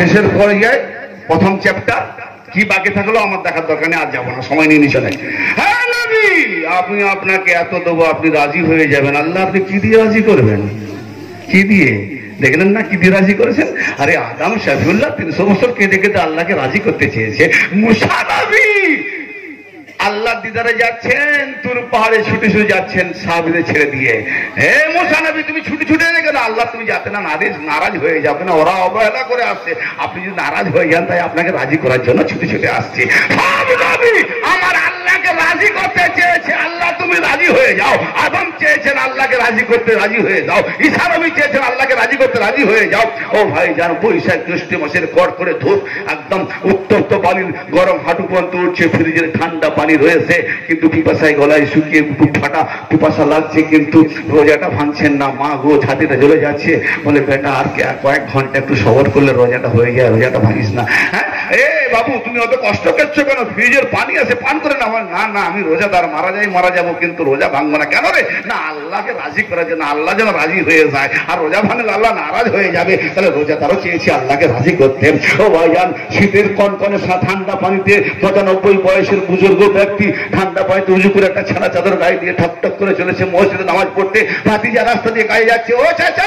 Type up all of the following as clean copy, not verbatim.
শেষের পর্যায়ে প্রথম চ্যাপ্টার কি বাকি থাকলো আমার দেখার দরকার নেই, আর যাবো না, সময় নিয়ে নিচে নেই। হ্যাঁ নবী, আপনি আপনাকে এত দেবো, আপনি রাজি হয়ে যাবেন। আল্লাহ আপনি কি দিয়ে রাজি করবেন? কি দিয়ে? দেখলেন না কি দিয়ে রাজি করেছেন? আরে আদম শফিউল্লাহ 300 বছর কেঁদে কেঁদে আল্লাহকে রাজি করতে চেয়েছে। মুসা নবী আল্লাহ দিদারে যাচ্ছেন, তুর পাহাড়ে ছুটে ছুটে যাচ্ছেন সাহাবীদের ছেড়ে দিয়ে। হে মুসা নবী, তুমি ছুটে ছুটে এলে কেন? আল্লাহ তুমি যাতে না নারাজ হয়ে যাবে না, ওরা অবহেলা করে আসছে, আপনি যদি নারাজ হয়ে যান তাই আপনাকে রাজি করার জন্য ছুটে ছুটে আসছে। আমার আল্লাহকে রাজি করতে চেয়েছে, আল্লাহ তুমি রাজি হয়ে যাও। আদম চেয়েছেন আল্লাহকে রাজি করতে, রাজি হয়ে যাও। ঈসা নবী চেয়েছেন আল্লাহকে রাজি করতে, রাজি হয়ে যাও। ও ভাই জান, বৈশাখ জ্যৈষ্ঠ মাসের কড় করে ধূপ, একদম উত্তপ্ত পানির গরম হাঁটু পর্যন্ত উঠছে, ফ্রিজের ঠান্ডা পানি রয়েছে, কিন্তু পিপাসায় গলায় শুকিয়ে বুক ফাটা পিপাসা লাগছে, কিন্তু রোজাটা ভাঙছেন না। মা গো, ছাতিটা জ্বলে যাচ্ছে, বলে বেটা আর কয়েক ঘন্টা একটু সবর করলে রোজাটা হয়ে যায়, রোজাটা ভাঙিস না। হ্যাঁ এ বাবু, তুমি অত কষ্ট করছো কেন? ফ্রিজের পানি আছে, পান করে না। না না, আমি রোজাদার, মারা যাবো, কিন্তু রোজা ভাঙবো না। কেন রে? না, আল্লাহকে রাজি করার জন্য, আল্লাহ যেন রাজি হয়ে যায়। আর রোজা ভাঙলে আল্লাহ নারাজ হয়ে যাবে, তাহলে রোজাদারও চেয়েছি আল্লাহকে রাজি করতে। ও ভাইজান, শীতের কনকনে ঠান্ডা পানিতে 95 বয়সের বুজুর্গ ব্যক্তি ঠান্ডা পানিতে উজু করে একটা ছাড়া চাদর গায়ে দিয়ে ঠক ঠক করে চলেছে মসজিদে নামাজ পড়তে। ভাতিজা রাস্তা দিয়ে গায়ে যাচ্ছে, ও চাচা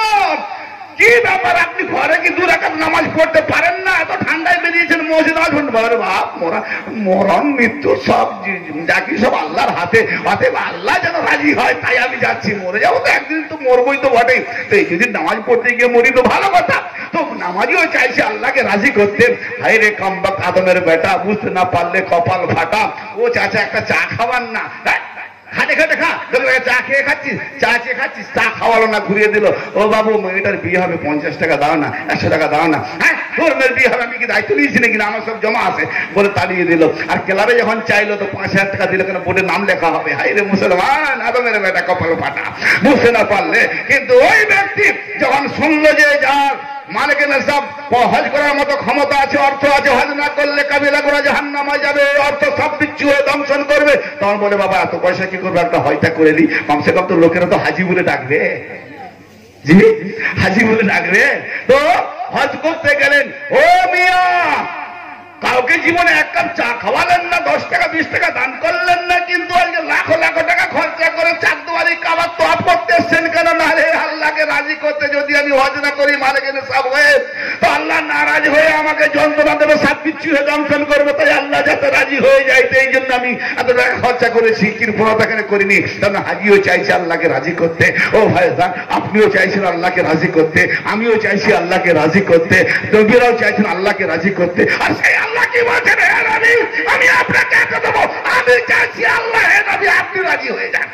কি ব্যাপার, আপনি ঘরে কি 2 রাকাত নামাজ পড়তে পারেন না? এত ঠান্ডায় বেরিয়েছেন মসজিদে নামাজ পড়তে? বাবা বাপ, মরণ মৃত্যু সব যাকি সব আল্লাহর হাতে, অতএব আল্লাহ যেন রাজি হয় তাই আমি যাচ্ছি। মরে যাবো তো একদিন, তো মরবই তো বটেই, তো এই যদি নামাজ পড়তে গিয়ে মরি তো ভালো কথা। তো নামাজিও চাইছে আল্লাহকে রাজি করতে। হায় রে কামবাক আদমের বেটা, বুঝতে না পারলে কপাল ফাটা। ও চাচা একটা চা খাবার না? খাটে খাটে খা, চা খেয়ে খাচ্ছিস, চা চেয়ে খাচ্ছিস, চা খাওয়ালো না, ঘুরিয়ে দিল। ও বাবু, মেয়েটার বিয়ে হবে, 50 টাকা দাও না, 100 টাকা দাও না। হ্যাঁ, তোর মেয়ের বিয়ে হবে, আমি কি দায়িত্ব নিয়েছি নাকি? না, আমার সব জমা আছে বলে তাড়িয়ে দিল। আর ক্লাবে যখন চাইলো তো 5000 টাকা দিল, কেন বোর্ডে নাম লেখা হবে। হাই রে মুসলমান, আদমের বেটা কপাল ফাটা, বুঝতে না পারলে। কিন্তু ওই ব্যক্তি যখন শুনলো যে যার মালিকের সব হজ করার মতো ক্ষমতা আছে, অর্থ আছে, হজ না করলে কাবিলা করা জাহান্নামে যাবে, অর্থ সব বিচ্ছু হয়ে দংশন করবে, তখন বলে বাবা এত পয়সা কি করবে, একটা হয়টা করে দিই, কমসে কম তো লোকেরা তো হাজি বলে ডাকবে। জি, হাজি বলে ডাকবে। তো হজ করতে গেলেন, ও মিয়া, কাউকে জীবনে 1 কাপ চা খাওয়ালেন না, 10 টাকা 20 টাকা দান করলেন না, কিন্তু আজকে লাখো লাখো টাকা খরচা করে চাঁদওয়ারি কাবার তোয়াফ করতে এসছেন কেন? না রে, আল্লাহকে রাজি করতে যদি আমি হজ না করি মালিকের সব হয়ে, তো আল্লাহ নারাজ হয়ে আমাকে যন্ত্রণা দেবে, সব বিচ্ছু হয়ে দংশন করবে। তাই আল্লাহ যাতে রাজি হয়ে যায়, এই জন্য আমি এত টাকা খরচা করেছি, কৃপণতা এখানে করিনি। কারণ হাজিও চাইছে আল্লাহকে রাজি করতে। ও ভাই, আপনিও চাইছেন আল্লাহকে রাজি করতে, আমিও চাইছি আল্লাহকে রাজি করতে, নবীরাও চাইছেন আল্লাহকে রাজি করতে। আর সেই আল্লাহ কি বলছেন? হে নবী, আমি আপনাকে এত দেবো, আমি চাইছি আল্লাহ, হে নবী আপনি রাজি হয়ে যান।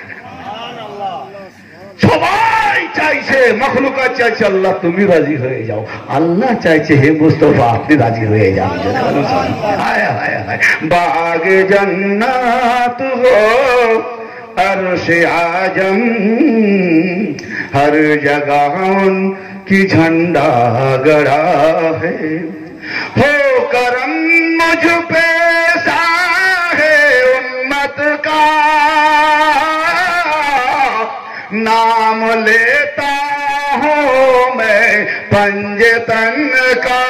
সবাই চাইছে, মখলুকাত চাইছে আল্লাহ তুমি রাজি হয়ে যাও। আল্লাহ চাইছে হে মুস্তাফা আপনি রাজি হয়ে যান। হায় হায় হায়, বাগে জান্নাত হো अर्श-ए आजम, हर जगह की झंडा गड़ा है। हो करम मुझ पे साहे उम्मत का, नाम लेता हूँ मैं पंजतन का,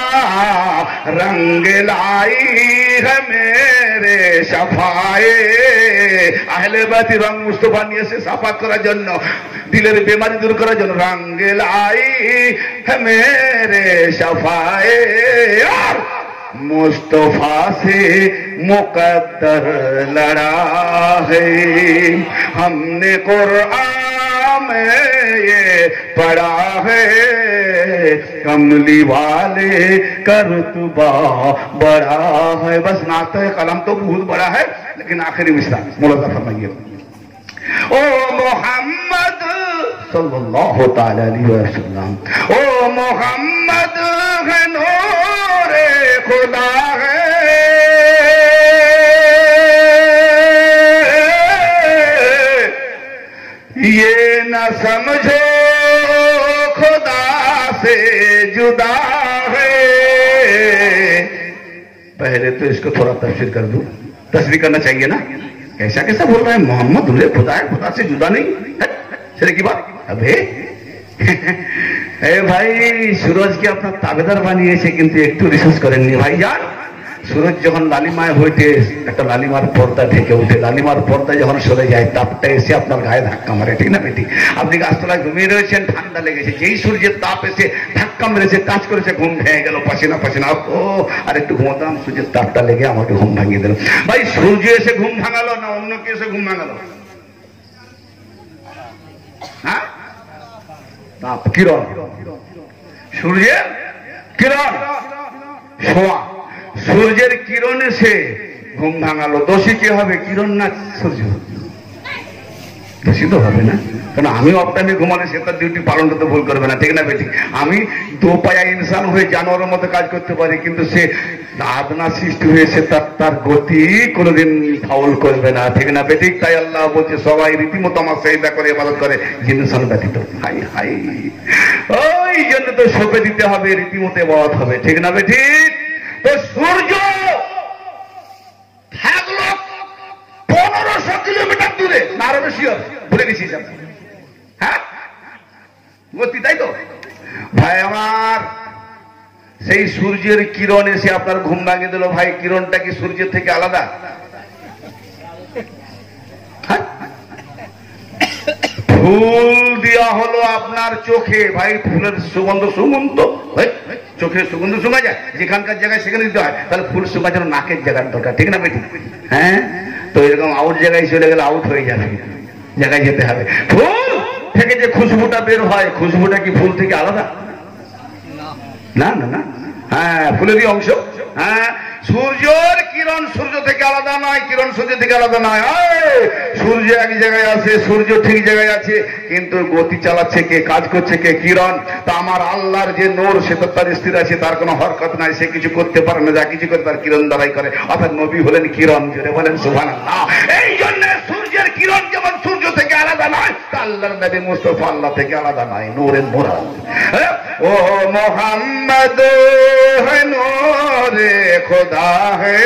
रंग लाई है मेरे शफाए। আহলে বাতি রং মুস্তফা নিয়ে এসে সাফাত করার জন্য, দিলের বেমারি দূর করার জন্য। রঙ লাই है मेरे शफाए, और मुस्तफा से मुकद्दर लड़ा है। हमने कुरान में ये पढ़ा है, कमली वाले का रुतबा बड़ा है। बस नाते कलम तो बहुत बड़ा है, लेकिन आखिरी मिसरा मुलाजा फरमाइए। ओ मोहम्मद सल्लल्लाहु ताला अलैहि वसल्लम, ओ मोहम्मद है नूरे खुदा है, ये न समझो खुदा से जुदा है। पहले तो इसको थोड़ा तफसीर कर दूं, तस्वीर करना चाहिए ना। कैसा कैसा बोल रहा है, मोहम्मद खुदा है, खुदा से जुदा नहीं है, सिरे की बात। अबे ভাই সুরজকে আপনার তাবেদার বানিয়েছে, কিন্তু একটু রিসার্চ করেননি ভাই যান। সুরজ যখন লালিমায় হইতে একটা লালিমার পর্দা ঢেকে উঠে, লালিমার পর্দা যখন সরে যায়, তাপটা এসে আপনার গায়ে ধাক্কা মারে, ঠিক না বেটি? আপনি গাছতলায় ঘুমিয়ে রয়েছেন, ঠান্ডা লেগেছে, যেই সূর্যের তাপ এসে ধাক্কা মেরেছে, টাচ করেছে, ঘুম ভেঙে গেল, পাশিনা পাশিনা, ও আর একটু ঘুমাতাম, সূর্যের তাপটা লেগে আমাকে ঘুম ভাঙিয়ে দিল। ভাই সূর্য এসে ঘুম ভাঙালো না অন্য কে এসে ঘুম ভাঙালো? হ্যাঁ, তাপ, কিরণ, সূর্যের কিরণ, সোয়া, সূর্যের কিরণ এসে ঘুম ভাঙালো। দোষী কে হবে, কিরণ না সূর্য? দোষী তো হবে না, কারণ আমি অফ টাইমে ঘুমালে সে তার ডিউটি পালন করতে ভুল করবে না, ঠিক না বেটি? আমি দোপায়া ইনসান হয়ে জানোয়ারের মতো কাজ করতে পারি, কিন্তু সে আদনা সৃষ্টি হয়েছে, তার গতি কোনোদিন ফাউল করবে না, ঠিক না বেটি? তাই আল্লাহ বলছে সবাই রীতিমতো আমার চাহিদা করে ইবাদত করে, জিনিসান ব্যতীত। হাই হাই, ওই জন্য তো সঁপে দিতে হবে, রীতিমতো ইবাদত হবে, ঠিক না বেটি? তো সূর্য থাকলো 1500 কিলোমিটার দূরে, না আরো বেশি হবে, ভুলে গেছি। হ্যাঁ গতি, তাই তো ভাই আমার। সেই সূর্যের কিরণ এসে আপনার ঘুম ভাঙিয়ে দিল। ভাই কিরণটা কি সূর্যের থেকে আলাদা? ফুল দেওয়া হলো আপনার চোখে, ভাই ফুলের সুগন্ধ, সুগন্ধ চোখের সুগন্ধ শোনা যায়, যেখানকার জায়গায় সেখানে দিতে হয়, তাহলে ফুল শোকার জন্য নাকের জায়গার দরকার, ঠিক না বেটি? হ্যাঁ, তো এরকম আউট জায়গায় চলে গেলে আউট হয়ে যাবে, জায়গায় যেতে হবে। ফুল থেকে যে খুশবুটা বের হয়, খুশবুটা কি ফুল থেকে আলাদা? না না না, হ্যাঁ ফুলেরই অংশ। হ্যাঁ, সূর্যের কিরণ সূর্য থেকে আলাদা নয়, কিরণ সূর্য থেকে আলাদা নয়। সূর্য এক জায়গায় আছে, সূর্য ঠিক জায়গায় আছে, কিন্তু গতি চালাচ্ছে কে, কাজ করছে কে? কিরণ। তা আমার আল্লাহর যে নূর, সে তো তার স্থির আছে, তার কোনো হরকত নাই, সে কিছু করতে পারে না, যা কিছু করে তার কিরণ দ্বারাই করে। অর্থাৎ নবী হলেন কিরণ, জোরে বলেন সুবহানাল্লাহ। এই জন্য সূর্যের কিরণ যেমন সূর্য থেকে আলাদা নয়, তা আল্লাহর নবী মুস্তাফা আল্লাহ থেকে আলাদা নয়, নূরের মুরাদ। ও মোহাম্মদ है नूर खुदा है,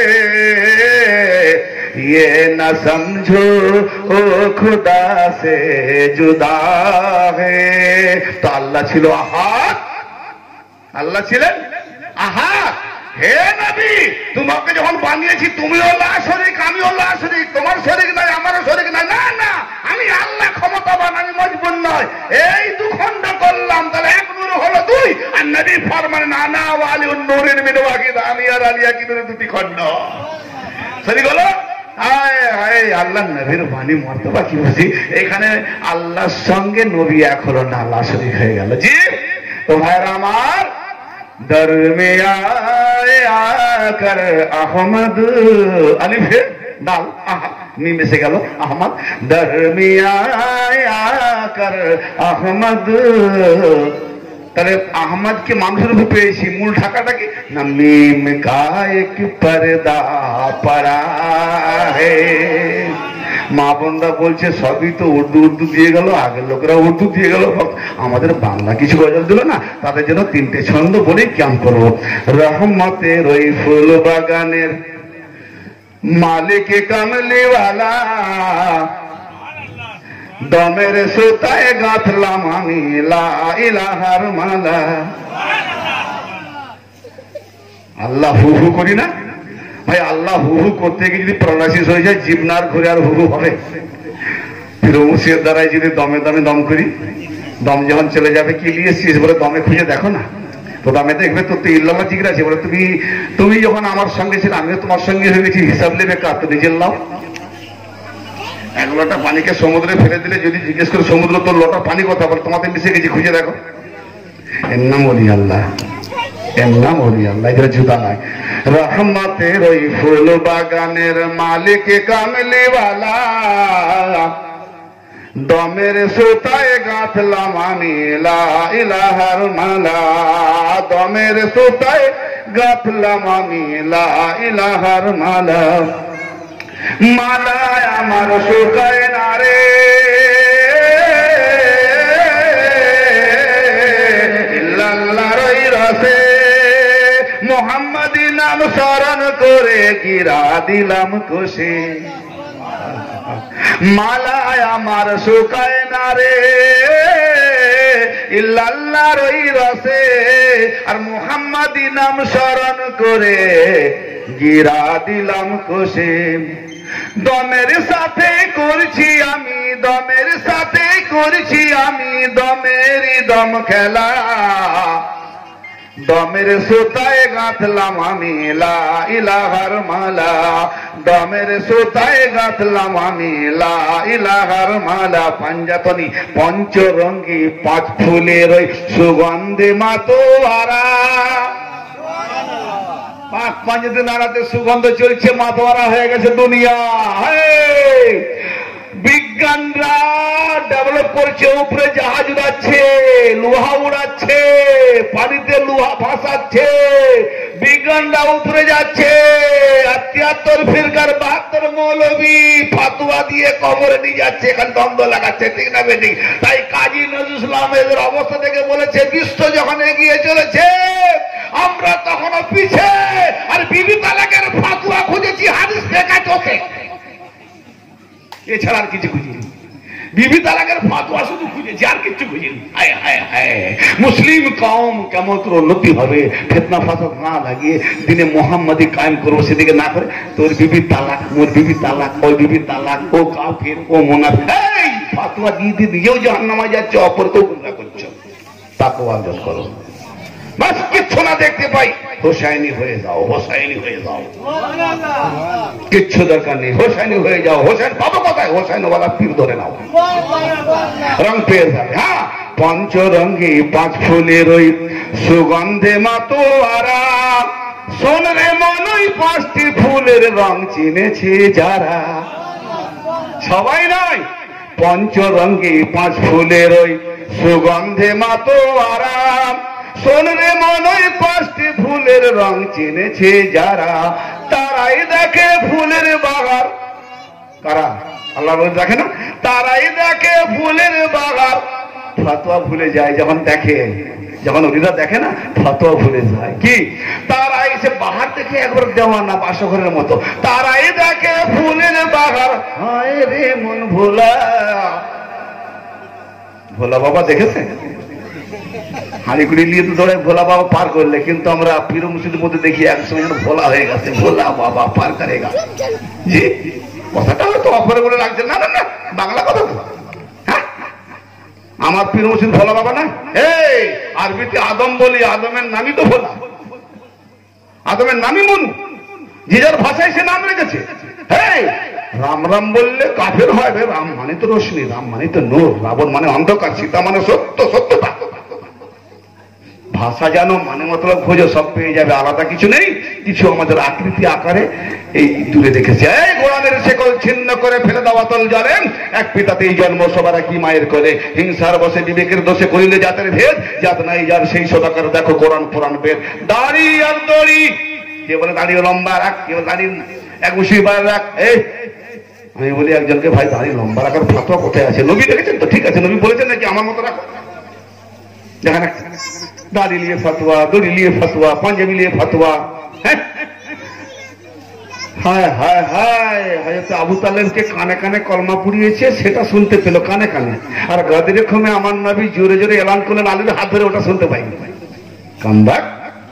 ये न समझो ओ खुदा से जुदा है। তো আল্লাহ ছিল আহাদ, আল্লাহ ছিলেন আহাদ। হে নবী, তোমাকে যখন বানিয়েছি তুমিও লা শরীক, আমিও লা শরীক, তোমার শরীক নাই আমারও শরীক নাই, না না, আমি আল্লাহ ক্ষমতাবান, আমি মজবুর নয়। এই দুখণ্ড করলাম, তাহলে এক নূর হলো দুই, আর নবী ফরমান আনা ওয়ালি নূরের মিন ওয়াহিদ, আমি আর আলিয়া কি নূরের দুটি খণ্ড। শরীক হলো আল্লাহ নবীর বাণী মর্তবা কি বুঝি, এখানে আল্লাহর সঙ্গে নবী এক হলো না, আল্লাহ শরীক হয়ে গেল। জি তো ভাইরা আমার, দরমিয়া আकर अहमद, अलिफ दाल मीम से गलो अहमद, दरमिया आकर अहमद। তাহলে আহমদকে মানুষের রূপে পেয়েছি, মূল ঢাকাটা কি না, মিম কা এক পর্দা পড়া হে। মা বোনরা বলছে সবই তো উর্দু উর্দু দিয়ে গেল, আগের লোকেরা উর্দু দিয়ে গেল, আমাদের বাংলা কিছু গজল দিল না, তাদের জন্য তিনটে ছন্দ বলেই ক্যাম্প করবো। রহমতের ওই ফুল বাগানের মালিক কামলিওয়ালা, দমের সুতায় গাঁথলাম আমি লা ইলাহার মালা। আল্লাহ হু হু করি না ভাই, আল্লাহ হু হু করতে গিয়ে যদি প্যারালাইসিস হয়ে যায়, জীবনার ঘুরে আর হু হু হবে? ফিরোমুসির দ্বারাই যদি দমে দমে দম করি, দম যখন চলে যাবে, কি নিয়েছিস বলে দমে খুঁজে দেখো না, তো দমে দেখবে তোর তো ইল্লাল্লাহ জিকির আছে বলে, তুমি যখন আমার সঙ্গে ছিল, আমিও তোমার সঙ্গে হয়ে গেছি, হিসাব নেবে কার? তো নিজের লাভ। এক লোটা পানিকে সমুদ্রে ফেলে দিলে যদি জিজ্ঞেস করে সমুদ্র তোর লোটা পানি কথা বলে, তোমাদের মিশে গেছি, খুঁজে দেখো। এর নাম ওলি আল্লাহ, এর নাম ওলি আল্লাহ, এটা জুতা নয়। রহমতের ওই ফুল বাগানের মালিক কামলিওয়ালা, দমের সুতায় গাঁথলাম আমি লা ইলাহার মালা, দমের সুতায় গাঁথলাম আমি লা ইলাহার মালা। মালায় আমার শুকায় না রে, ইল্লাল্লাহর ওই রসে, মুহাম্মাদি নাম স্মরণ করে গিরা দিলাম খুশি। মালায় আমার শুকায় না রে, ইল্লাল্লাহর ওই রসে, আর মুহাম্মাদি নাম স্মরণ করে গিরা দিলাম কষে। দমের সাথে করছি আমি, দমের সাথে করছি আমি দমেরই দম খেলা, দমের সুতায় গাঁথলাম আমি লা ইলাহার মালা, দমের সুতায় গাঁথলাম আমি লা ইলাহার মালা। পাঞ্জাতনি পঞ্চরঙ্গী পাঁচ ফুলের ওই সুগন্ধে মাতোয়ারা, পাঁচ পাঁচতে নাড়াতে সুগন্ধ চলছে, মাতোয়ারা হয়ে গেছে দুনিয়া। বিজ্ঞানরা ডেভেলপ করছে, উপরে জাহাজ উড়াচ্ছে, লোহা উড়াচ্ছে, পানিতে লোহা ভাসাচ্ছে, বিজ্ঞানরা উপরে যাচ্ছে। আর 73 ফিরকার 72 মৌলবী ফাতুয়া দিয়ে কবরে নিয়ে যাচ্ছে, এখানে দ্বন্দ্ব লাগাচ্ছে, ঠিক না বেঠিক? তাই কাজী নজরুল ইসলাম এদের অবস্থা থেকে বলেছে, বিশ্ব যখন এগিয়ে চলেছে আমরা তখনও পিছে, আর বিবি তালাকের ফাতুয়া খুঁজেছি হাদিস দেখা চোখে, এছাড়া আর কিছু খুঁজিনি। বিবি তালাকের ফাতোয়া শুধু খুঁজেছি, আর কিছু খুঁজিনি। হায় হায় হায়, মুসলিম কওম কেমন উন্নতি হবে ফিতনা ফাসাদ না লাগিয়ে দিনে মোহাম্মদী কায়েম করবো, সেদিকে না করে তোর বিবি তালাক, মোর বিবি তালাক, ওই বিবি তালাক, ও কাফির, ও মুনাফিক, এই ফাতোয়া দিয়ে দিয়ে নিজেও জাহান্নামে যাচ্ছে, অপরকেও গুমরাহ করছো। তাকওয়া অর্জন করো, বাস কিচ্ছু না দেখতে পাই, হোসাইনি হয়ে যাও, হোসাইনি হয়ে যাও, কিচ্ছু দরকার নেই, হোসাইনি হয়ে যাও। হোসেন পাবো কোথায়? হোসাইনওয়ালা পীর ধরে নাও, রং পেয়ে যাবে। হ্যাঁ, পঞ্চরঙ্গী পাঁচ ফুলের ওই সুগন্ধে মাতোয়ারা, শোন রে মন ওই 5টি ফুলের রং চিনেছে যারা, সবাই নয়, পঞ্চরঙ্গী 5 ফুলের ওই সুগন্ধে মাতোয়ারা, শোন রে মন ওই 5টি ফুলের রং চিনেছে যারা, তারাই দেখে ফুলের বাগার। কারা? আল্লাহ বলে দেখে না, তারাই দেখে ফুলের বাগার। ফতোয়া ভুলে যায় যখন দেখে, যখন ওরা দেখে না ফতোয়া ভুলে যায়। কি? তারাই সে বাহার দেখে একবার দেওয়ানা বাসঘরের মতো, তারাই দেখে ফুলের বাগার। হায় রে মন ভোলা, ভোলা বাবা দেখেছে হাঁড়িকুড়ি নিয়ে তো দৌড়ে ভোলা বাবা পার করলে, কিন্তু আমরা পীর মুর্শিদের মধ্যে দেখি একসময় ভোলা হয়ে গেছে, ভোলা বাবা পার করেগা। জি, কথাটা হয়তো অপরে বলে লাগছে, না না না, বাংলা কথা তো। হ্যাঁ, আমার পীর মুর্শিদ ভোলা বাবা না, এই আরবিতে আদম বলি, আদমের নামই তো ভোলা, আদমের নামই মনু, যে যার ভাষায় সে নাম রেখেছে। হ্যাঁ, রাম রাম বললে কাফের হয়, রাম মানে তো রোশনি, রাম মানে তো নূর, রাবণ মানে অন্ধকার, সীতা মানে সত্য, সত্যতা। ভাষা জানো, মানে মতলব খোঁজো, সব পেয়ে যাবে, আলাদা কিছু নেই। কিছু আমাদের আকৃতি আকারে এই দূরে দেখেছে। এই গোড়ানের শেকল ছিন্ন করে ফেলে দেওয়া তল জলে, এক পিতাতেই জন্ম সবার কি মায়ের কোলে, হিংসার বসে বিবেকের দোষে করিলে জাতের ভেদ, জাত নাই যার সেই সদাকার দেখো কোরআন পুরাণ বেদ। দাড়ি আর দড়ি, কে বলে দাড়ি লম্বা রাখ, কে বলে দাড়ি এক উশি বার রাখ। এই আমি বলি একজনকে, ভাই দাড়ি লম্বা রাখার ফতোয়া কোথায় আছে? নবী দেখেছেন তো? ঠিক আছে, নবী বলেছেন নাকি আমার মতো রাখো? দেখা না, দাড়ি নিয়ে ফতোয়া, দড়ি নিয়ে ফতোয়া, পাঞ্জাবি নিয়ে ফতোয়া। হায় হায় হায়, হযরত আবু তালেবকে কানে কানে কলমা পুড়িয়েছে, সেটা শুনতে পেল কানে কানে, আর গাদিরে খুমে আমার নবী জোরে জোরে এলান করলেন আলীর হাত ধরে, ওটা শুনতে পাইনি। কামব্যাক।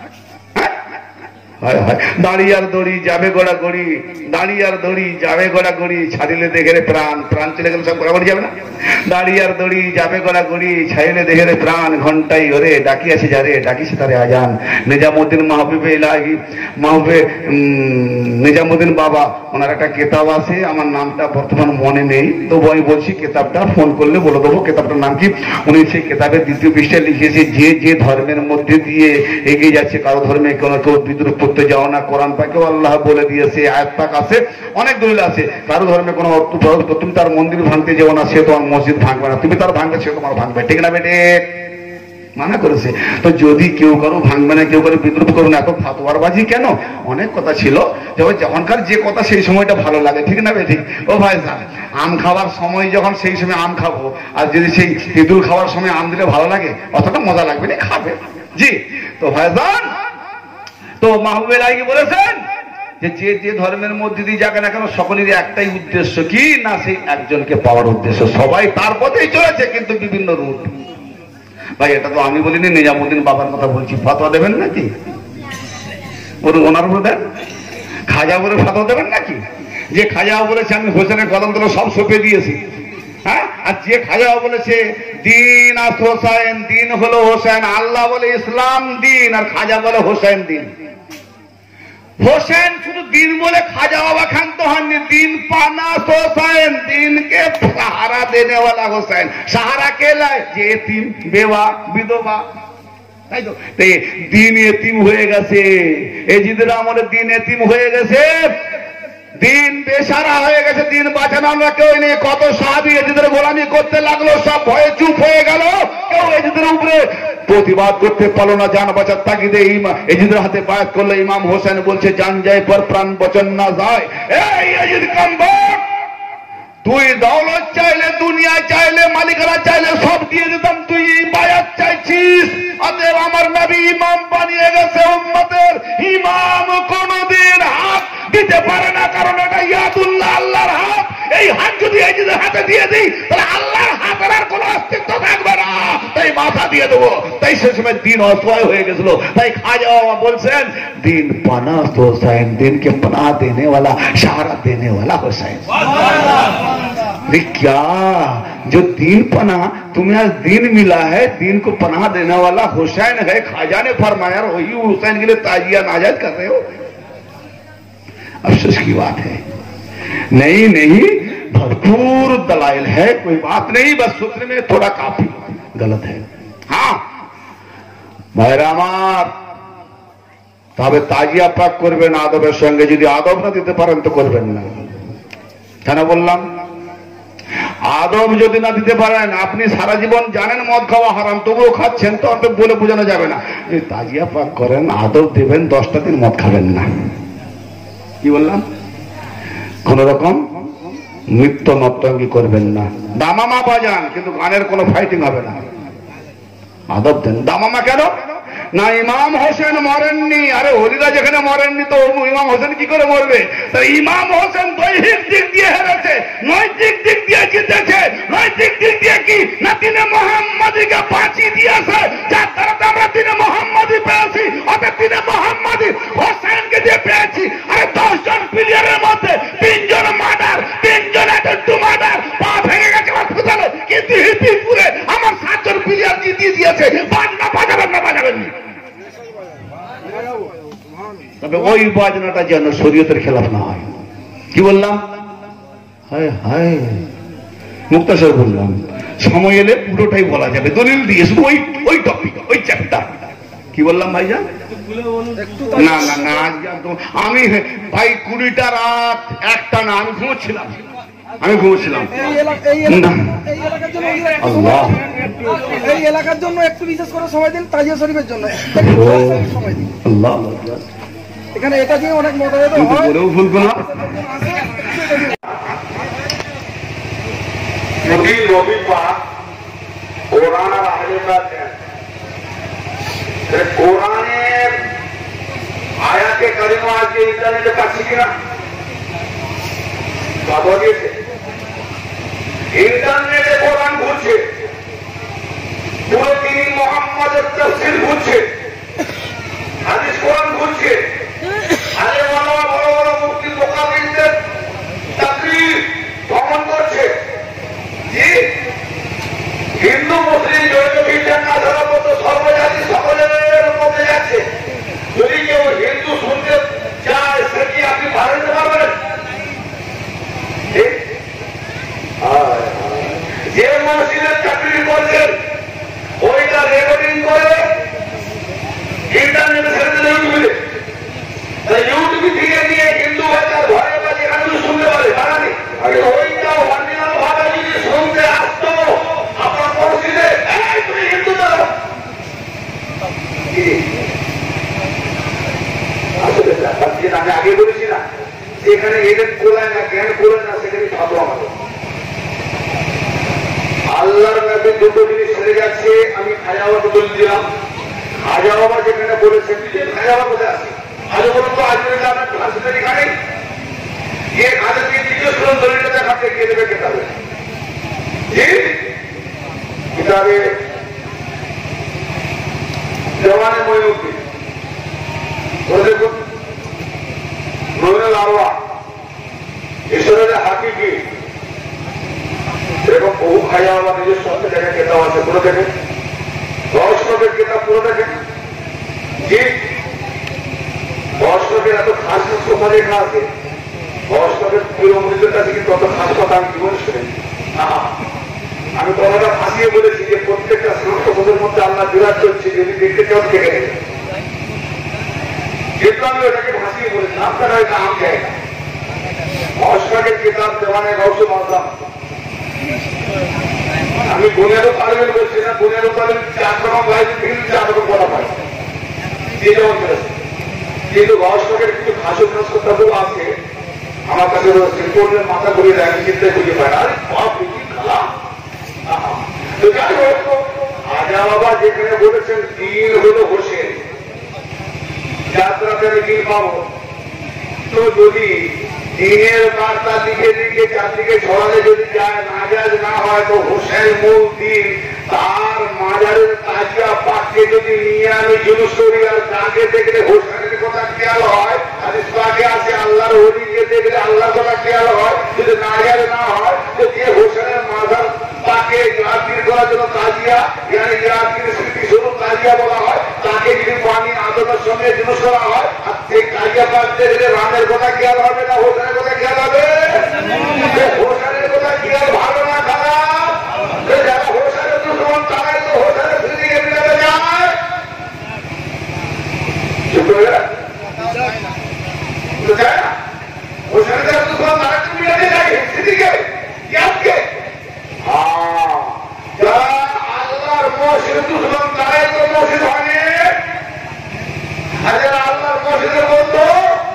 দাড়ি আর দড়ি যাবে গোড়া গড়ি, দাড়ি আর দড়ি যাবে গোড়া গড়ি, ছাড়িলে দেখে রে প্রাণ, প্রাণ চলে গেলে সব গোড়াগড়ি যাবে না। দাড়ি আর দড়ি যাবে গোড়া গড়ি, ছাড়িলে দেখে রে প্রাণ, ঘন্টাই ওরে ডাকিয়াছে যারে, ডাকিছে তারে আজান। নিজামুদ্দিন মাহবুবে ইলাহি, মাহবুবে নিজামুদ্দিন বাবা, ওনার একটা কেতাব আছে, আমার নামটা বর্তমান মনে নেই, তবু আমি বলছি কেতাবটা, ফোন করলে বলে দেবো কেতাবটার নাম কি। উনি সেই কেতাবের 2য় পৃষ্ঠায় লিখেছে, যে যে ধর্মের মধ্যে দিয়ে এগিয়ে যাচ্ছে, কারো ধর্মে কোনো কেউ বিদ্রুপ করতে যাও না, কোরআন পাকেও আল্লাহ বলে দিয়েছে, আয়াত পাক আছে, অনেক দলিল আছে। কারো ধর্মে কোনো তুমি তার মন্দির ভাঙতে যাও না, সে তোমার মসজিদ ভাঙবে না, তুমি তার ভাঙবে, সে তোমার ভাঙবে, ঠিক না বেটে? মানা করেছে। তো যদি কেউ কারো ভাঙবে না, কেউ কারো বিদ্রুপ করবে না, এত ফাতোয়ার বাজি কেন? অনেক কথা ছিল, যখনকার যে কথা সেই সময়টা ভালো লাগে, ঠিক না বেঠিক? ও ভাই সাহেব, আম খাওয়ার সময় যখন সেই সময় আম খাবো, আর যদি সেই তেঁতুল খাওয়ার সময় আম দিলে ভালো লাগে, অতটা মজা লাগবে না, খাবে। জি, তো ভাইজান, তো মাহবুবে ইলাহি বলেছেন যে যে যে ধর্মের মধ্যে দিয়ে যাবে না কেন, সকলেরই একটাই উদ্দেশ্য, কি না সেই একজনকে পাওয়ার উদ্দেশ্য। সবাই তার পথেই চলেছে, কিন্তু বিভিন্ন রূপ। ভাই এটা তো আমি বলিনি, নিজামুদ্দিন বাবার কথা বলছি। ফতোয়া দেবেন নাকি? ওনার উপর দেন। খাজা বলে ফতোয়া দেবেন নাকি? যে খাজা বলেছে আমি হোসেনের কলম গুলো সব সঁপে দিয়েছি, হ্যাঁ, আর যে খাজা বলেছে দিন আস হোসেন, দিন হলো হোসেন, আল্লাহ বলে ইসলাম দিন, আর খাজা বলে হোসেন দিন। হোসেন শুধু দিন বলে খাজা বাবা ক্ষান্ত হননি, দিন পানা হোসেন, দিনকে সাহারা দেনে वाला হোসেন। সাহারা কে লায়? যে এতিম, বেওয়া, বিধবা, তাই তো। দিন এতিম হয়ে গেছে, এজিদের আমলে দিন এতিম হয়ে গেছে, দিন বেসারা হয়ে গেছে, দিন বাঁচানো আমরা কেউ নেই। কত সাহাবী এজিদের গোলামি করতে লাগলো, সব ভয়ে চুপ হয়ে গেল, কেউ এজিদের উপরে প্রতিবাদ করতে পারলো না। জান বাঁচার তাগিদে এজিদের হাতে বায়াত করলো। ইমাম হোসেন বলছে জান যায় পর প্রাণ বচন না যায়। এই এজিদ কামবাক, তুই দৌলত চাইলে, দুনিয়া চাইলে, মালিকানা চাইলে সব দিয়ে দিতাম, তুই বায়াত চাইছিস। অতএব আমার নবী ইমাম বানিয়ে গেছে, উম্মতের ইমাম কোনদিন হাত দিতে পারে না, কারণ এটা ইয়াদুল্লাহ, আল্লাহর হাত। এই হাত যদি এজিদের হাতে দিয়ে দিই তাহলে আল্লাহর হাতের আর কোনো অস্তিত্ব থাকবে না, তাই মাথা দিয়ে দেবো। তাই সে সময় দিন অসহায় হয়ে গেছিল। তাই খাজা বাবা বলছেন দিন পানা হোসেন, दिन के पनाह देने वाला, सहारा देने वाला हुसैन। क्या जो दीन पना तुम्हें आज दीन मिला है, दीन को पनाह देने वाला हुसैन है। खाजा ने फरमाया वही हुसैन के लिए ताजिया नाजायज कर रहे हो, अफसोस की बात है। नहीं नहीं, भरपूर दलाइल है, कोई बात नहीं, बस सूत्र में थोड़ा काफी गलत है। हाँ भाईरा আমার, তবে তাজিয়া পাক করবেন আদবের সঙ্গে। যদি আদব না দিতে পারেন তো করবেন না। কেন বললাম? আদব যদি না দিতে পারেন, আপনি সারা জীবন জানেন মদ খাওয়া হারাম, তবুও খাচ্ছেন, তো অত বলে বোঝানো যাবে না। যদি তাজিয়া পাক করেন, আদব দেবেন, 10টা দিন মদ খাবেন না। কি বললাম? কোন রকম নৃত্য নর্তঙ্গি করবেন না। দামামা বাজান, কিন্তু গানের কোনো ফাইটিং হবে না। আদব দেন। দামামা কেন না? ইমাম হোসেন মরেননি। আরে হলিরা যেখানে মরেননি তো ইমাম হোসেন কি করে মরবে? তাই ইমাম হোসেন দৈহিক দিক দিয়ে হেরেছে, নৈতিক দিক দিয়ে জিতেছে। নৈতিক দিক দিয়ে কি না, তিনি মোহাম্মদীকে ফাঁসি দিয়েছে, যার দ্বারা আমরা তিনি মোহাম্মদী পেয়েছি। অর্থাৎ তিনি মোহাম্মদী হোসেনকে দিয়ে পেয়েছি। আরে 10 জন প্লেয়ারের মধ্যে 3 জন মার্ডার, 3 জন অ্যাটেম্পট মার্ডার, পা ভেঙে গেছে হসপিটালে, কিন্তু হিপিপুরে আমার 7 জন প্লেয়ার জিতিয়ে দিয়েছে। বাজনা বাজাবেন না, বাজাবেন না, তবে ওই বাজনাটা যেন শরীয়তের খেলাফ না হয়। কি বললাম? হায় হায়, মুক্তাসর বললাম। সময় এলে পুরোটাই বলা যাবে, দলিল দিয়ে, শুধু ওই টপিক, ওই চ্যাপ্টার। কি বললাম ভাইজান? না না না, আমি ভাই 20টা রাত একটা না, আমি ঘুমোচ্ছিলাম। আল্লাহ এই এলাকার জন্য একটু বিশেষ করে সময় দিন, তাজিয়া শরীফের জন্য সময় দিন। আল্লাহ, এখানে এটা দিয়ে অনেক মতভেদ হয়, বলেও ভুল করলাম। যদি নবী পাক কোরআন আর হাদিস দেন, কোরআনের আয়াতে কারিমা আজকে ইন্টারনেটে পাচ্ছি কিনা? বাবা দিয়েছে, ইন্টারনেটে কোরআন ঘুরছে, পুরো তিনি মোহাম্মদের তাফসীর ঘুরছে, হাদিস কোরআন ঘুরছে। আরে বড় বড় মুফতি মুকাদ্দিমদের তাকরীর ভ্রমণ করছে। জি, হিন্দু মুসলিম জৈন খ্রিস্টান না ধরা পর্যন্ত সর্বজাতি সকলের মধ্যে যাচ্ছে। যদি কেউ হিন্দু শুনতে চায়, সে কি আপনি ভালো নিতে পারবেন? যে মসজিদের চাকরি করছেন ওইটা রেকর্ডিং করে ইন্টারনেটে ছেড়ে দিলে ইউটিউবে থেকে নিয়ে হিন্দু ভাই তার ঘরে বা যেখানে শুনতে পারে, বাঙালি ওইটা অরিজিনাল ভাবে যদি শুনতে আসতো আপনার মসজিদে, তুমি হিন্দু তো আসলে আমি আগে বলেছি না, যেখানে এদের কোলায় না, জ্ঞান কোলায় না, সেখানে ভাবলো আমাদের আল্লাহর নবী দুটো জিনিস ছেড়ে যাচ্ছে। আমি খাজা বাবাকে বলে দিলাম, খাজা বাবা যেখানে বলেছেন, খাজা বাবা কোথায় আছে? আজ বলুন তো, আজ আপনার ট্রান্সলেট এখানে গিয়ে খাজা দিয়ে জিজ্ঞেস করুন, দলিলটা দেখাতে কে দেবে কেতাবে? জি, কিতাবে দেওয়ানে ময়ূরী দেখুন ময়ূরের আরোয়া ঈশ্বরের হাকিকি এরকম বহু খাইয়া আমার নিজস্ব দেখে কেতাব আছে পুরো দেখে বয়স্কের কেতাব পুরো দেখে যে বয়স্কের এত খাস কথা লেখা আছে বয়স্কের প্রিয় মন্দিরের কাছে কিন্তু অত খাস কথা আমি জীবনে শুনেছি আমি কথাটা ফাঁসিয়ে বলেছি যে প্রত্যেকটা শ্রেষ্ঠ বোধের মধ্যে আল্লাহ বিরাট করছে যদি দেখতে চাও থেকে নেবে যেহেতু আমি ওটাকে ভাসিয়ে বলেছি আপনারা এটা আম জায়গা বয়স্কের কেতাব দেওয়ানের রহস্য মানতাম আমি গুণেরও তালিমের বলছি না গুণেরও তালিম 4 রকম লাইনে থেকে 4 রকম বলা হয় যেমন করেছে কিন্তু বয়স্কের কিছু ভাষণ কথা আছে আমার কাছে রিপোর্টের মাথা ঘুরে দেয় আমি চিন্তায় খুঁজে পাই আরে বাপ কি খালা তো যাই হোক আজা বাবা যেখানে বলেছেন দিন হলো হোসেন যাত্রাতে আমি দিন পাবো তো যদি দিনের বার্তা লিখে লিখে চারদিকে ছড়ালে যদি যায় নাজাজ না হয় তো হোসেন মূল দিন তার মাজারের তাজিয়া পাককে যদি নিয়ে আমি জুলুস করি আর তাকে দেখলে হোসেনের কথা খেয়াল হয় আর তাকে আছে আল্লাহর হরিকে দেখলে আল্লাহর কথা খেয়াল হয় যদি নাজাজ না হয় তো যে হোসেনের মাজার তাকে জাতির করার জন্য তাজিয়া yani জাতির স্মৃতি স্বরূপ তাজিয়া বলা হয় তাকে যদি পানি আদরের সঙ্গে জুলুস করা হয় আর সেই তাজিয়া পাক দেখলে রামের কথা খেয়াল হবে না হোসেনের কথা খেয়াল হবে হোসেনের কথা খেয়াল ভালো না খারাপ যারা হোসেনের দুশ্মন তারাই তো হোসেনের স্মৃতিকে মিলাতে যায় যায় না হোসেনের দুশ্মন তারা তো মিলাতে যায় স্মৃতিকে জ্ঞানকে যারা আল্লাহর মসজিদ দুশ্মন তারাই তো মসজিদ হয় আর যারা আল্লাহর মসজিদের বলতো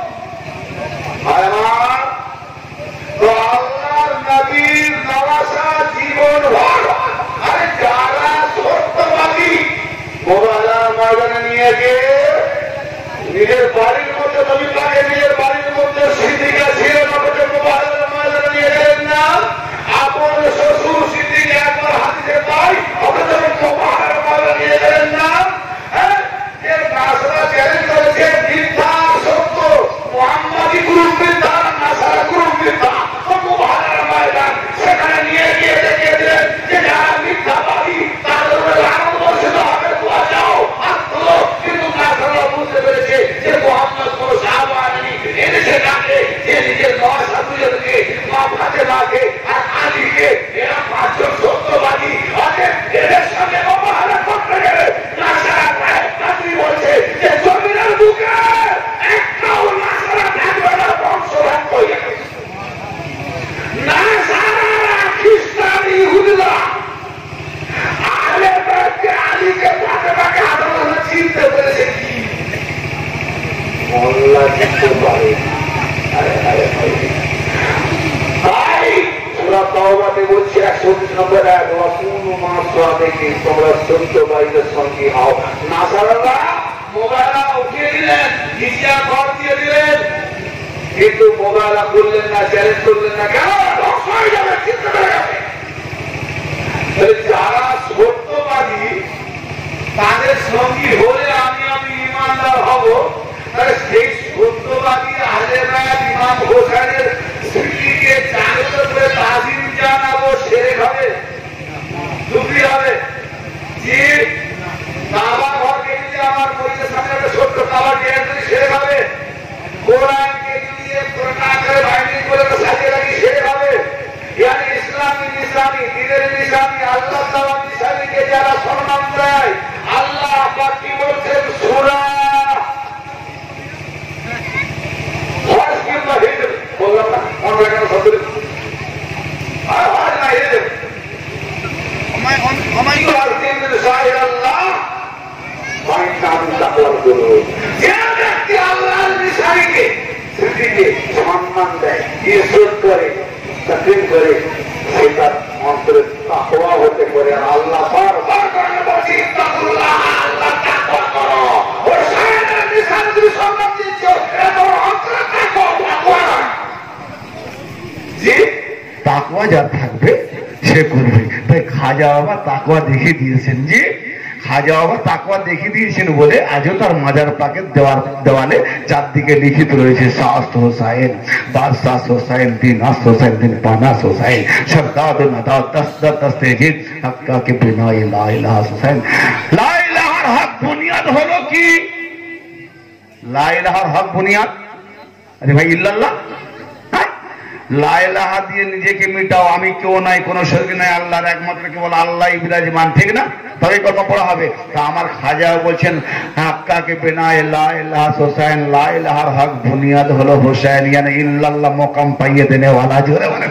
তো আল্লাহর নবীর নওয়াসা জীবন ভর আরে যারা সত্যবাদী মোবাইলার ময়দানে নিয়ে গিয়ে নিজের বাড়ির মধ্যে নবী পাকে নিজের বাড়ির মধ্যে সিদ্দিকা ছিলেন অথচ মোবাইলার ময়দানে নিয়ে গেলেন না আপন শ্বশুর সিদ্দিক একবার হাতিতে পাই অথচ মোবাইলার ময়দানে নিয়ে গেলেন না নাসারা চ্যালেঞ্জ করেছে মিথ্যা সত্য মোহাম্মদী গুরু মিথ্যা নাসারা গুরু মিথ্যা মোবাইলার ময়দান সেখানে নিয়ে গিয়ে দেখিয়ে দিলেন যে যারা মিথ্যাবাদী তাদের লানত বর্ষিত হবে দোয়া যাও আর তোলো কিন্তু নাসারা বুঝতে পেরেছে যে মোহাম্মদ কোন সাহাবা আনেনি এনেছে কাকে যে নিজের নয় সাধুজনকে মা ফাতেমাকে আর আলীকে এরা 5 জন সত্যবাদী অতএব এদের সঙ্গে মোবাইলা করতে গেলে নাসারা বলছে যে জমিনের বুকে একটাও নাসারা থাকবে না বংশধ্বংস হয়ে যাবে নাসারা খ্রিস্টান ইহুদিরা আলেমকে আলীকে ফাতেমাকে আদালতে চিনতে পেরেছে কি মোল্লা চিনতে পারে তাই সূরা তাওবাতে বলছে 119 নম্বর আয়াত ওয়া কুনু মা'আস-সাদিকিন তোমরা সত্যবাদীদের সঙ্গে হও নাসারারা মোবাইলা উঠিয়ে দিলেন জিজিয়া কর দিয়ে দিলেন কিন্তু মোবাইলা করলেন না চ্যালেঞ্জ করলেন না কেন ধ্বংস হয়ে যাবে চিন্তা করে যাবে যারা সত্যবাদী তাদের সঙ্গী হলে আমি ইমানদার হব তাহলে সেই সত্যবাদী আহলে বায়াত ইমাম হোসেনের স্মৃতিকে জাগ্রত করে তাজিম জানাবো সেরে হবে দুটি হবে যে কাবা ঘরকে যদি আমার মসজিদের সামনে একটা ছোট্ট কাবা ডিজাইন করে সেরে হবে কোরআনকে যদি প্রকাশ করে বাইন্ডিং করে সাজিয়ে রাখি সেরে হবে ইয়ানি ইসলামী দিনের নিশানি আল্লাহ তাআলার নিশানিকে যারা সম্মান দেয় আল্লাহ পাক কি বলছেন সূরা বললাম না মনে রাখানো শব্দ আর না এদের আল্লাহর নিশানিকে স্মৃতিকে সম্মান দেয় ইজ্জত করে তাকরীম করে সেটা অন্তরে তাকওয়া হতে পারে আর আল্লাহ বারবার করে বলছে তাকওয়া আল্লাহ তাকওয়া করো হোসেনের নিশানি তুমি সম্মান দিচ্ছ এটা তোমার অন্তরে তাকওয়া জি তাকওয়া যার থাকবে সে করবে তাই খাজা বাবা তাকওয়া দেখিয়ে দিয়েছেন যে খাজা বাবা তাকওয়া দেখিয়ে দিয়েছেন বলে আজও তার মাজার পাকের দেওয়ালে চারদিকে লিখিত রয়েছে শাস্ত হোসাইন, বাদশাহ হোসাইন, দিন আস হোসাইন, দিন পানাস হোসাইন, সরদাদ নাদা দস্তা দস্তেজিদ হক্কা কে বিনা লা ইলাহা হোসাইন। লা ইলাহার হক বুনিয়াদ হলো কি? লা ইলাহার হক বুনিয়াদ, আরে ভাই ইল্লাল্লাহ, লা ইলাহা দিয়ে নিজেকে মিটাও, আমি কেউ নাই, কোনো শরীক নাই, আল্লাহর একমাত্র কেবল আল্লাহ বিরাজমান, ঠিক না? তবে কত পড়া হবে। তা আমার খাজা বলছেন হাক্কাকে বিনা লা ইলাহা হোসাইন, লা ইলাহার হক বুনিয়াদ হলো হোসেন, ইয়ানি ইল্লাল্লাহ মোকাম পাইয়ে দেনে ওয়ালা। জোরে বলেন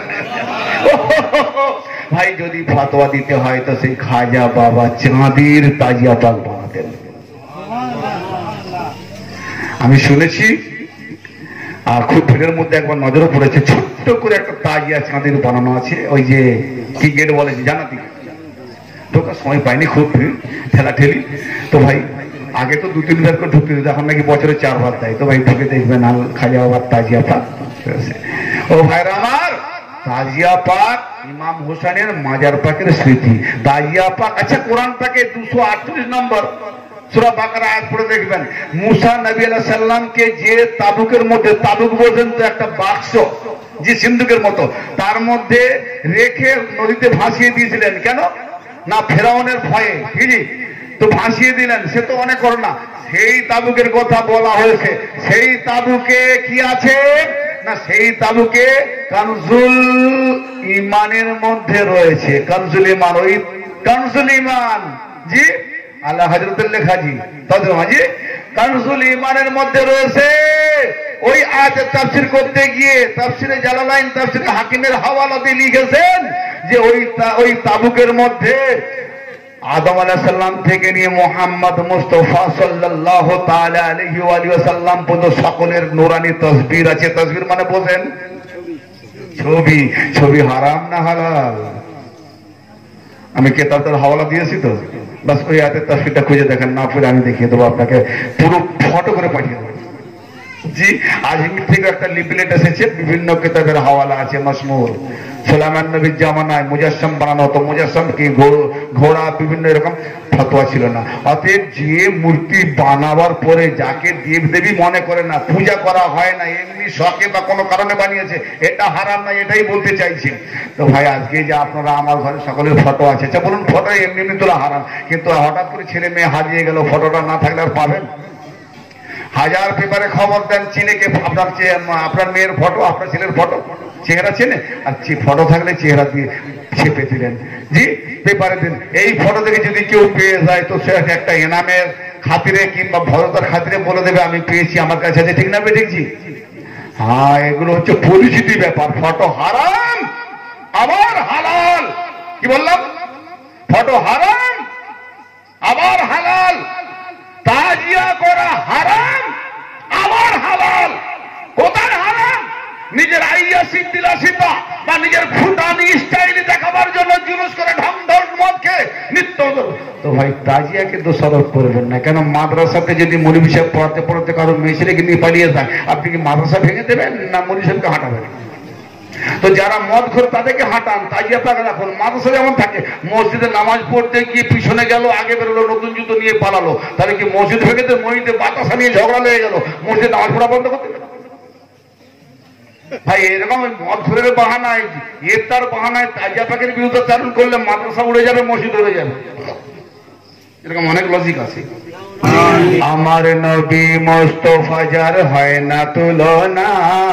ভাই, যদি ফতোয়া দিতে হয় তো সেই খাজা বাবা চাঁদির তাজিয়া পাক বানাতেন। আমি শুনেছি, আর খুব ভিড়ের মধ্যে একবার নজরে পড়েছে, ছোট্ট করে একটা তাজিয়া চাঁদের বানানো আছে, ওই যে কি গেট বলে জানাতি, ঢোকার সময় পাইনি, খুব ভিড়, ঠেলাঠেলি। তো ভাই আগে তো 2-3 বার করে ঢুকতে দিত, এখন নাকি বছরে 4 বার দেয়। তো ভাই ঢুকে দেখবেন খাজা বাবার তাজিয়া পাক। ও ভাইরা আমার, তাজিয়া পাক ইমাম হোসেনের মাজার পাকের স্মৃতি। তাজিয়া পাক, আচ্ছা কোরআন পাকে 238 নম্বর সূরা বাকারা আয়াত পড়ে দেখবেন, মুসা নবী আলাইহিস সালামকে যে তাবুকের মধ্যে, তাবুক বলেন তো একটা বাক্স যে সিন্ধুকের মতো, তার মধ্যে রেখে নদীতে ভাসিয়ে দিয়েছিলেন। কেন না? ফেরাউনের ভয়ে, বুঝলি তো ভাসিয়ে দিলেন, সে তো অনেক করো না। সেই তাবুকের কথা বলা হয়েছে, সেই তাবুকে কি আছে না, সেই তাবুকে কানজুল ইমানের মধ্যে রয়েছে। কানজুল ইমান, ওই কানজুল ইমান জি আল্লাহ হযরতুল লেখাজি তাদের মাঝে কানজুল ইমানের মধ্যে রয়েছে। ওই আয়াতের তাফসীর করতে গিয়ে তাফসীরে জালালাইন, তাফসীরে হাকিমের হাওয়ালা দিয়ে লিখেছেন যে ওই তাবুকের মধ্যে আদম আলাইহিস সালাম থেকে নিয়ে মুহাম্মদ মুস্তাফা সাল্লাল্লাহু তাআলা আলাইহি ওয়া আলিহি ওয়াসাল্লাম পর্যন্ত সকলের নূরানি তাসবির আছে। তাসবির মানে বোঝেন? ছবি। ছবি হারাম না হালাল? আমি কেতাবটার হাওয়ালা দিয়েছি তো, বাস ওই আয়াতের তাফসীরটা খুঁজে দেখেন, না পড়ে আমি দেখিয়ে দেবো আপনাকে, পুরো ফটো করে পাঠিয়ে দেবো। জি আজমির থেকে একটা লিফলেট এসেছে, বিভিন্ন কিতাবের হাওয়ালা আছে। মাসমুর সুলাইমান নবীর জামানায় মুজাসসাম বানানো হতো, মুজাসসাম কি ঘোড়া বিভিন্ন এরকম ফতোয়া ছিল না। অতএব যে মূর্তি বানাবার পরে যাকে দেবদেবী মনে করে না, পূজা করা হয় না, এমনি শখে বা কোনো কারণে বানিয়েছে, এটা হারাম না, এটাই বলতে চাইছি। তো ভাই আজকে যে আপনারা আমার ঘরে সকলের ফটো আছে, আচ্ছা বলুন ফটো এমনি এমনি তোলা হারাম, কিন্তু হঠাৎ করে ছেলে মেয়ে হারিয়ে গেল, ফটোটা না থাকলে আর পাবেন? হাজার পেপারে খবর দেন, চিনেকে আপনার মেয়ের ফটো, আপনার ছেলের ফটো, চেহারা চেনে, আর ফটো থাকলে চেহারা দিয়ে ছেপে দিলেন, জি পেপারে দিন। এই ফটো থেকে যদি কেউ পেয়ে যায় তো সে একটা এনামের খাতিরে কিংবা ভরতার খাতিরে বলে দেবে আমি পেয়েছি, আমার কাছে আছে, ঠিক না বেঠিকছি? হ্যাঁ, এগুলো হচ্ছে পরিচিতি ব্যাপার। ফটো হারাম আবার হালাল, কি বললাম? ফটো হারাম আবার হালাল, তাজিয়া করা হারাম আবার হালাল। কোথায় হারাম? নিজের আইয়া সিদ্দিলাসিতা বা নিজের ফুটানি স্টাইল দেখাবার জন্য জুলুস করে ঢং ঢং মদ খেয়ে নিত্য। তো ভাই তাজিয়াকে দোষারোপ করবেন না। কেন মাদ্রাসাতে যদি মৌলভী সাহেব পড়াতে পড়াতে কারো মেয়ে ছেলেকে নিয়ে পালিয়ে যায়, আপনি কি মাদ্রাসা ভেঙে দেবেন না মৌলভী সাহেবকে হাঁটাবেন? তো যারা মদ করে তাদেরকে হাঁটান, তাজিয়া পাক রাখুন। মাদ্রাসা যেমন থাকে, মসজিদে নামাজ পড়তে গিয়ে পিছনে গেল, আগে বেরোলো, নতুন জুতো নিয়ে পালালো, তাহলে কি মসজিদ ভেঙে দেবে? মসজিদে বাতাসা নিয়ে ঝগড়া লেগে গেল, মসজিদে নামাজ পড়া বন্ধ করতে হবে? ভাই এরকম মদ ঘুরের বাহানায়, ইফতার বাহানায় তাজিয়া পাকের বিরুদ্ধে চালন করলে মাদ্রাসা উড়ে যাবে, মসজিদ উড়ে যাবে, এরকম অনেক লজিক আছে। আমার নবী মুস্তাফা যার হয় না তুলনা,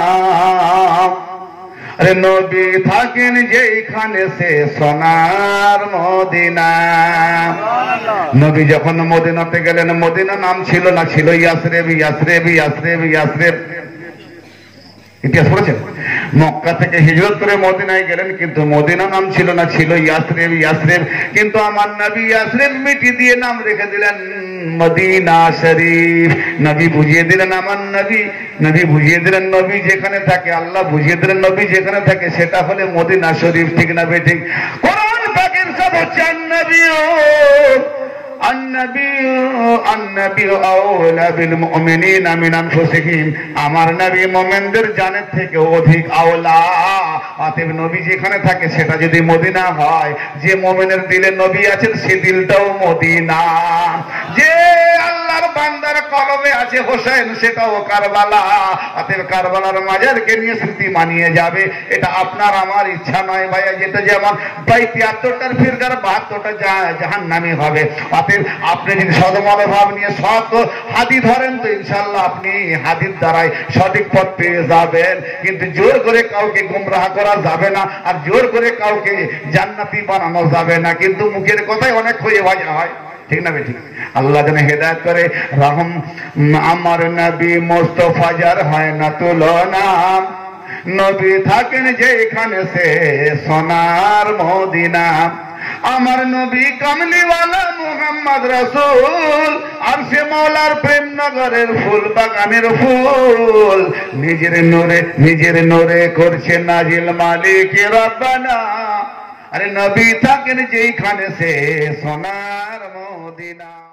আরে নবী থাকেন যেখানে সে সোনার মদিনা। নবী যখন মদিনাতে গেলেন, মদিনা নাম ছিল না, ছিল ইয়াসরিব। ইয়াসরিব ইয়াসরিব ইয়াসরিব ইতিহাস পড়েছেন? মক্কা থেকে হিজরত করে মদিনায় গেলেন, কিন্তু মদিনা নাম ছিল না, ছিল ইয়াসরিব। ইয়াসরিব কিন্তু আমার নবী ইয়াসরিব মিটি দিয়ে নাম রেখে দিলেন মদিনা শরীফ। নবী বুঝিয়ে দিলেন আমার নবী বুঝিয়ে দিলেন, নবী যেখানে থাকে, আল্লাহ বুঝিয়ে দিলেন নবী যেখানে থাকে সেটা হলে মদিনা শরীফ, ঠিক না বেঠিক? কোরআন পাকের সব হচ্ছে নবী আমার নবী মুমিনদের জানের থেকে অধিক আওলা। অতএব নবী যেখানে থাকে সেটা যদি মদিনা হয়, যে মুমিনের দিলে নবী আছেন সে দিলটাও মদিনা। যে আল্লাহর বান্দার কলবে আছে হোসেন সেটাও কারবালা। অতএব কারবালার মাজারকে নিয়ে স্মৃতি মানিয়ে যাবে, এটা আপনার আমার ইচ্ছা নয় ভাইয়া। যেটা যেমন ভাই ৭৩টার ফিরকার ৭২টা জাহান্নামী হবে। অতএব আপনি যদি সদমনোভাব নিয়ে সৎ হাদি ধরেন তো ইনশাআল্লাহ আপনি হাদির দ্বারাই সঠিক পথ পেয়ে যাবেন। কিন্তু জোর করে কাউকে গুমরাহ করা যাবে না, আর জোর করে কাউকে জান্নাতি বানানো যাবে না। কিন্তু মুখের কথাই অনেক হয়ে ভাজা হয়, ঠিক না বেঠিক? আল্লাহ যেন হেদায়েত করে। রহম আমার নবী মুস্তাফা যার হয় না তুলনা, নবী থাকেন যেখানে সে সোনার মদিনা। আমার নবী কামলিওয়ালা মুহাম্মদ রাসূল, আর সে মওলার প্রেম নগরের ফুল বাগানের ফুল। নিজের নূরে করছে নাজিল মালিক রব্বানা। আরে নবী থাকেন যেখানে সে সোনার মদিনা।